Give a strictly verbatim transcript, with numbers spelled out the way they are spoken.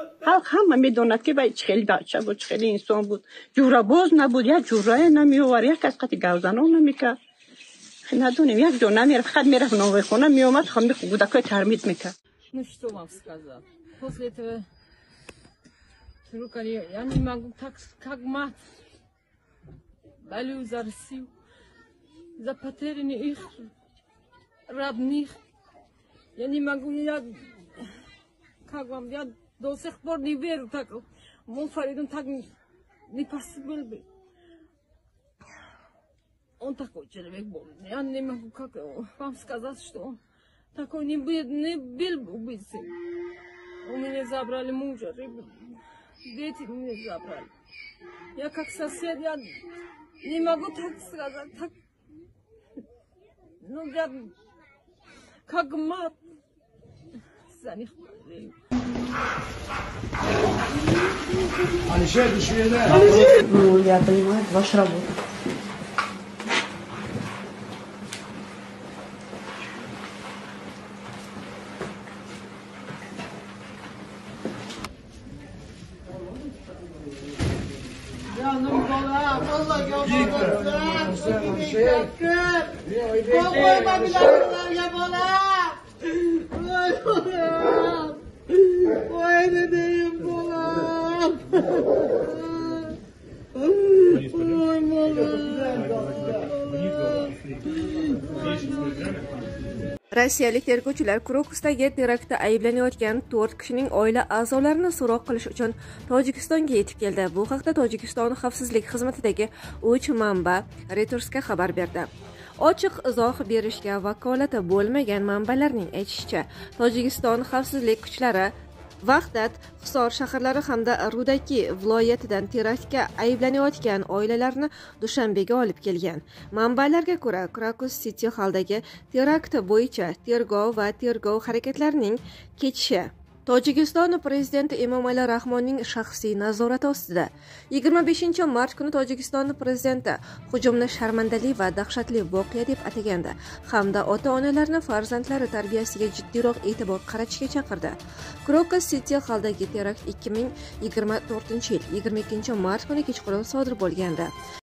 خلق همه میدوند که باید چه خیلی بچه بود، چه خیلی انسان بود. جوره باز نبود، یک جوره نمیوار، یک از قطع گوزن هم نمیکرد. ندونیم یک جا نمیرفت، خد میرفت نوه خونه میومد، خود میخود بودکای ترمید میکرد. Ну что вам сказать? После этого я не могу так, как мать, болею за Россию, за потерянных их родных. Я не могу, я, как вам, я до сих пор не верю, так, мой Фаридон так не поступил бы. Он такой человек был. Я не могу как вам сказать, что он такой не был, не был убийцей. У меня забрали мужа, дети меня забрали. Я как сосед, я не могу так сказать, так, ну я как мать за них болею. Ну, я понимаю, это ваша работа. Canım balam, vallahi yabalasın, çok iyi şarkı. Koyma biladılar ya balam. Oy balam, oy dedeyim balam. Oy Rossiyalik tergovchilar Krokusdagi teraktda ayblanayotgan to'rt kishining oila a'zolarini so'roq qilish uchun Tojikistonga yetib keldi. Bu haqda Tojikiston xavfsizlik xizmatidagi uch manba Reuters'ga xabar berdi. Ochiq izoh berishga vakolati bo'lmagan manbalarning aytishicha, Tojikiston xavfsizlik kuchlari Vahdat, Hisor shaharlari hamda Rudaki viloyatidan teraktga ayblanayotgan oilalarni Dushanbega olib kelgan. Manbalarga ko'ra, Krokus City Hall'dagi terakt bo'yicha tergov va tergov harakatlarining kechishi Tojikiston prezidenti Emomali Rahmonning shaxsiy nazorati ostida. yigirma beshinchi mart kuni Tojikiston prezidenti hujumni sharmandali va dahshatli voqea deb atagandi hamda ota-onalarni farzandlari tarbiyasiga jiddiyroq e'tibor qaratishga chaqirdi. Krokus City Hall'dagi terakt ikki ming yigirma to'rtinchi yil yigirma ikkinchi mart kuni kechqurun sodir bo'lgandi.